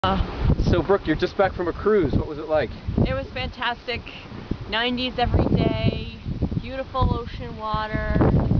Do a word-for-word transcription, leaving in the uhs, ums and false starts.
Uh, So Brooke, you're just back from a cruise. What was it like? it was fantastic. nineties every day, beautiful ocean water.